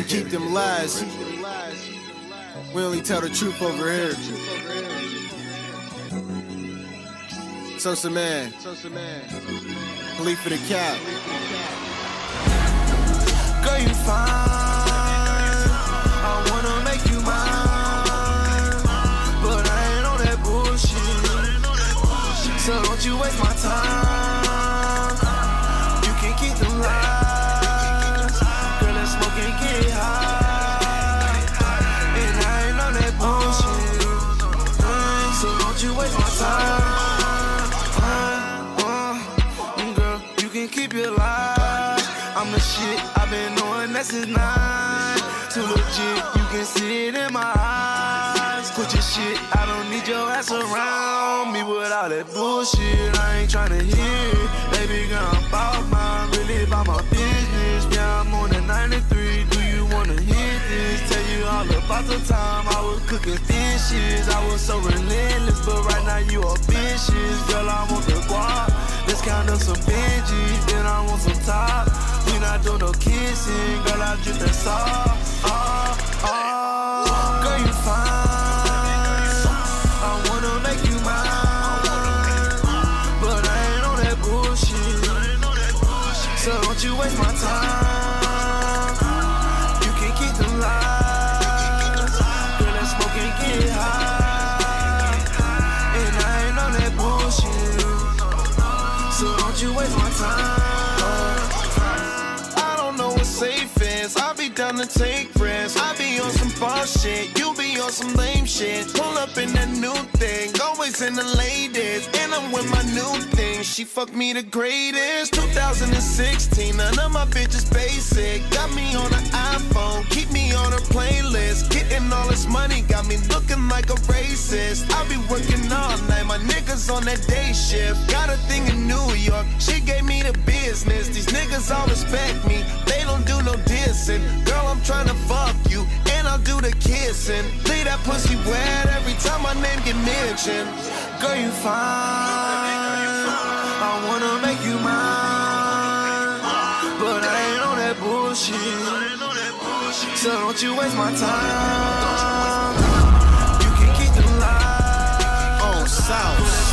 can keep them lies. We only tell the truth over here. Sosa Man, Khalif for the cap. Girl, you fine, I wanna make you mine, but I ain't on that bullshit, so don't you waste my time. You can keep them lies, girl, let's smoke and get high, and I ain't on that bullshit, so don't you waste my time. Girl, you can keep your lies, I'm the shit, I've been knowing that since 9. Too legit, you can see it in my eyes. Quit your shit, I don't need your ass around me with all that bullshit. I ain't tryna hear it. Baby girl, I'm about mine, really about my business. Yeah, I'm on the 93, do you wanna hear this? Tell you all about the time I was cooking dishes. I was so relentless, but right now you are vicious. Girl, I want the guap, let's count up some Benjis, then I want some top. We not do no kissing, girl, I drip that sauce. Girl, you fine, I wanna make you mine, but I ain't on that bullshit, so don't you waste my time. You can keep them lies, girl, let's smoke and get high, and I ain't on that bullshit, so don't you waste my time. Safe is, I be down to take risks. I be on some boss shit, you be on some lame shit. Pull up in that new thing, always in the latest, and I'm with my new thing. She fucked me the greatest. 2016, none of my bitches basic. Got me on an iPhone, keep me on her playlist. Getting all this money got me looking like a racist. I be working all night, my niggas on that day shift. Got a thing in New York, she gave me the business. These niggas all respect me, they don't do no dissing. Girl, I'm tryna fuck you, and I'll do the kissing. Leave that pussy wet every time my name get mentioned. Girl, you fine, I wanna make you mine, but I ain't on that bullshit, so don't you waste my time. You can keep them lies, Oh, South.